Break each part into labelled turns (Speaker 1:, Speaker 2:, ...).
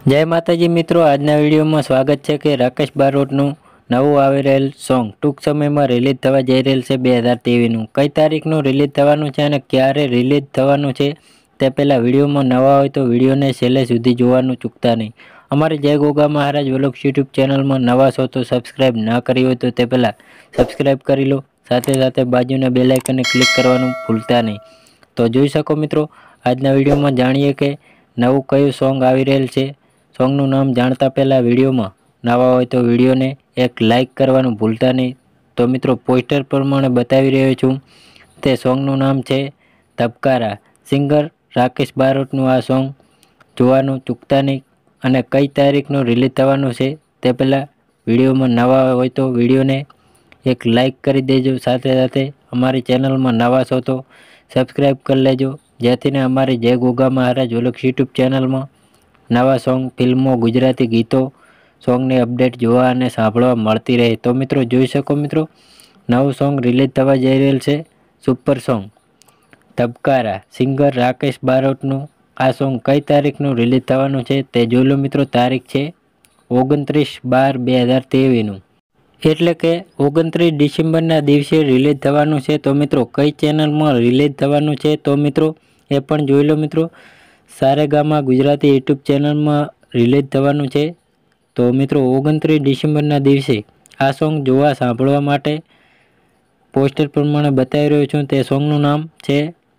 Speaker 1: जय माताजी मित्रों, आजना विडियो में स्वागत है कि राकेश बारोटનું નવું આવી રહેલ સોંગ ટૂંક સમયમાં રિલીઝ થવા જઈ રહેલ છે 2023નું કઈ તારીખનું રિલીઝ થવાનું છે અને ક્યારે રિલીઝ થવાનું છે તે પહેલા વિડિયોમાં નવા હોય તો વિડિયોને છેલ્લે સુધી જોવાનું ચૂકતા નહીં। અમારી જય ગોગા મહારાજ વ્લોગ્સ યુટ્યુબ ચેનલમાં નવા છો તો સબસ્ક્રાઇબ ના કરી હોય તો તે પહેલા સબસ્ક્રાઇબ કરી લો, સાથે સાથે બાજુના બેલ આઇકનને ક્લિક કરવાનું ભૂલતા નહીં। તો જોઈ શકો મિત્રો, આજના વિડિયોમાં જાણીએ કે નવું કયું સોંગ આવી રહેલ છે। સોંગનું નામ જાણતા પહેલા વિડિયોમાં નવા હોય તો વિડિયોને એક લાઇક કરવાનું ભૂલતા નહીં। તો મિત્રો પોસ્ટર પ્રમાણે બતાવી રહ્યો છું તે સોંગનું નામ છે ધબકારા। સિંગર રાકેશ બારોટનું આ સોંગ જોવાનું ચૂકતા નહીં અને કઈ તારીખનું રિલીઝ થવાનું છે તે પહેલાં વિડિયોમાં નવા હોય તો વિડિયોને એક લાઇક કરી દેજો, સાથે સાથે અમારી ચેનલમાં નવા છો તો સબસ્ક્રાઇબ કરી લેજો, જેથીને અમારી જય ગોગા મહારાજ વ્લોગ્સ યુટ્યુબ ચેનલમાં નવા સોંગ, ફિલ્મો, ગુજરાતી ગીતો, સોંગની અપડેટ જોવા અને સાંભળવા મળતી રહે। તો મિત્રો જોઈ શકો મિત્રો, નવું સોંગ રિલીઝ થવા જઈ રહેલ છે, સુપર સોંગ ધબકારા। સિંગર રાકેશ બારોટનું આ સોંગ કઈ તારીખનું રિલીઝ થવાનું છે તે જોઈ લો મિત્રો। તારીખ છે 29/12/2023નું, એટલે કે 29 ડિસેમ્બરના દિવસે રિલીઝ થવાનું છે। તો મિત્રો કઈ ચેનલમાં રિલીઝ થવાનું છે તો મિત્રો એ પણ જોઈ લો મિત્રો। સારેગામા ગુજરાતી યુટ્યુબ ચેનલમાં રિલીઝ થવાનું છે। તો મિત્રો 29 ડિસેમ્બરના દિવસે આ સોંગ જોવા સાંભળવા માટે પોસ્ટર પ્રમાણે બતાવી રહ્યો છું તે સોંગનું નામ છે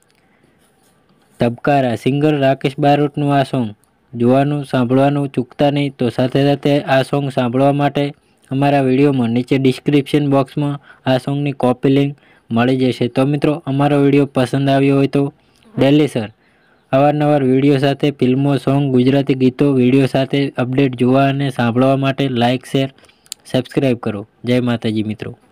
Speaker 1: ધબકારા। સિંગર રાકેશ બારોટનું આ સોંગ જોવાનું સાંભળવાનું ચૂકતા નહીં। તો સાથે સાથે આ સોંગ સાંભળવા માટે અમારા વિડીયોમાં નીચે ડિસ્ક્રિપ્શન બોક્સમાં આ સોંગની કોપી લિંક મળી જશે। તો મિત્રો અમારો વિડીયો પસંદ આવ્યો હોય તો ડેલી સર અવારનવાર વિડીયો સાથે ફિલ્મો, સોંગ, ગુજરાતી ગીતો વિડીયો સાથે અપડેટ જોવા અને સાંભળવા માટે લાઇક, શેર, સબસ્ક્રાઈબ કરો। જય માતાજી મિત્રો।